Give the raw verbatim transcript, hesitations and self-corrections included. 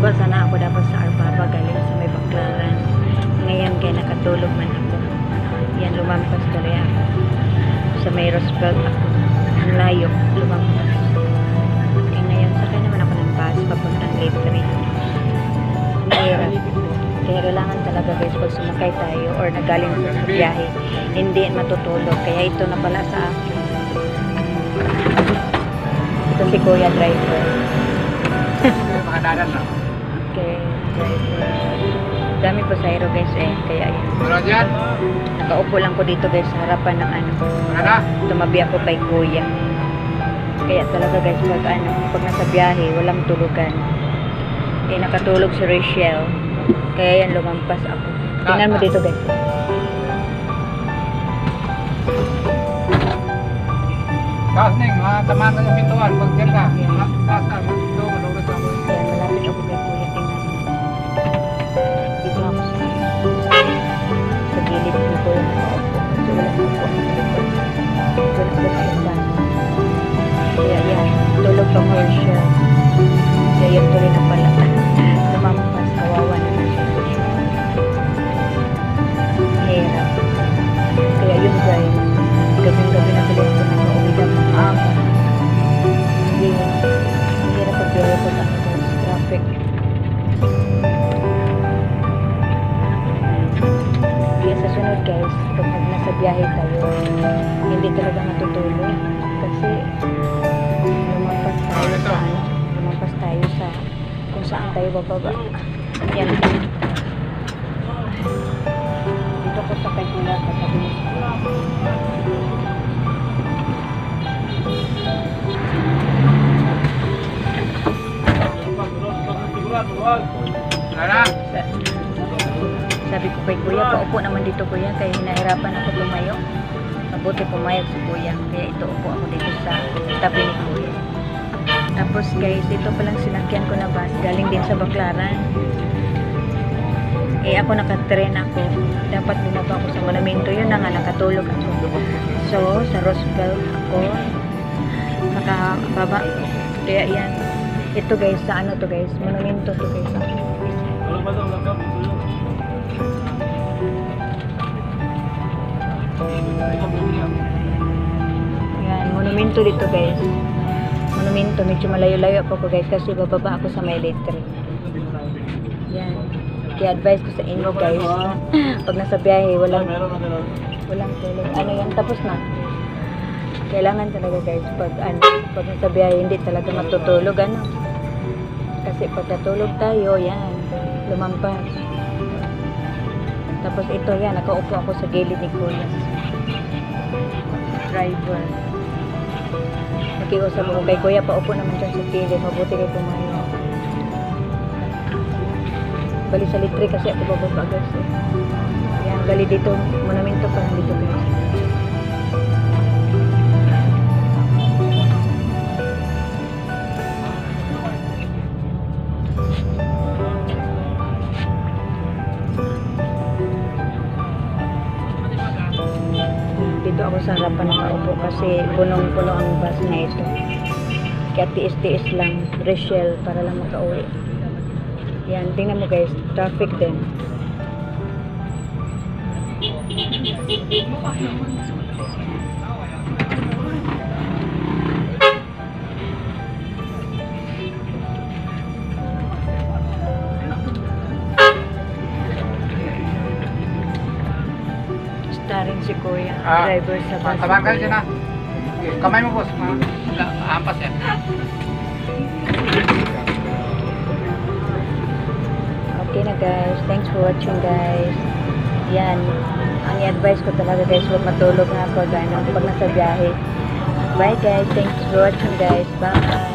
Baba sana ako dapat sa Arbaba galing sa may Baklaran. Ngayon kaya nakatulog man ako. Yan, lumampas tuloy ako. Sa may Roosevelt ako. Ang layo, lumampas. Kaya ngayon, sakay naman ako ng bus papuntang Litre. Mahirap. Kaya kailangan talaga guys, pag sumakay tayo or nagaling sa biyahe, hindi matutulog. Kaya ito na pala sa akin. Ito si Kuya driver. Makadadan na. Okay, driver. Dami po sa aero guys eh. Kaya yan. Nakaupo lang ko dito guys sa harapan ng ano. Tumabi ako kay Kuya. Kaya talaga guys, pag ano, pag nasa biyahe, walang tulugan. Eh, nakatulog si Rachel. Kaya yan, lumampas ako. Tingnan mo dito guys. Kaas ning, tamaan ka yung pintuan. Pag dyan ka, kaas ka, ito, malulot ako. Yan, malapit ako kay Kuya. Tingnan mo. Dito ako sa sa gilid ni Kuya nakaupo. Kasi wala ko po ang likod. Wala ko yung bus. Kaya yan, tulog pa ko siya. Kaya yan tuloy na pala. Lumampas, kawawa na na siya. Hirap. Kaya yun guys, gabing-gabi na tuloy ako nakauwi na maaga. Hindi, hindi na pag-biyahe ko sa traffic. Kaya sa sunod guys, pag nasa biyahe tayo, hindi talaga matutulog. Kasi lumampas tayo sa ano, lumampas tayo sa kung saan tayo bababa. Yan. Dito ko sa Kainula katabi mo. Sabi ko kay Kuya, paupo naman dito Kuya, kaya hinahirapan ako tumayo. Mabuti pumayag si Kuya, kaya ito upo ako dito sa tabi ni Kuya. Tapos guys, ito palang sinakyan ko na bus, galing din sa Baklaran. Eh ako nakatrain ako, dapat bumaba ako sa Monumento, yun na nga, nakatulog ako. So, sa Roosevelt ako, nakababa. Kaya yan, ito guys, sa ano to guys, Monumento to guys. Yan, Monumento dito guys. Monumento, medyo malayo-layo pa ko guys kasi bababa ako sa may Litre. Yan. Kaya advice ko sa inyo guys, pag nasa biyahe, walang walang tulog. Ano yan, tapos na. Kailangan talaga guys, pag ano, pag nasa biyahe, hindi talaga matutulog, ano. Kasi pag natulog tayo, yan, lumampas. Tapos ito yan, nakaupo ako sa gilid ni Kuya. Driver. Nakiusap ako kay Kuya, paupo naman dyan sa gilid, mabuti kayo pumayo. Bali sa Litre kasi ako bababa guys eh. Yan, bali dito, Monumento pa lang dito guys. Dito ako sa harapan nakaupo kasi punong-puno ang bus na ito. Kaya tiis-tiis lang, Rachel, para lang makauwi. Yan, tingnan mo guys, traffic din. Starring si Kuya, Ah, driver sa bus. Tabang ka dyan na. Kamay mo boss, hampas yan. Okay na guys, thanks for watching guys. Yan, ang i-advise ko talaga guys, huwag matulog na pag, ano, pag nasa biyahe. Bye guys, thanks for watching guys, bye.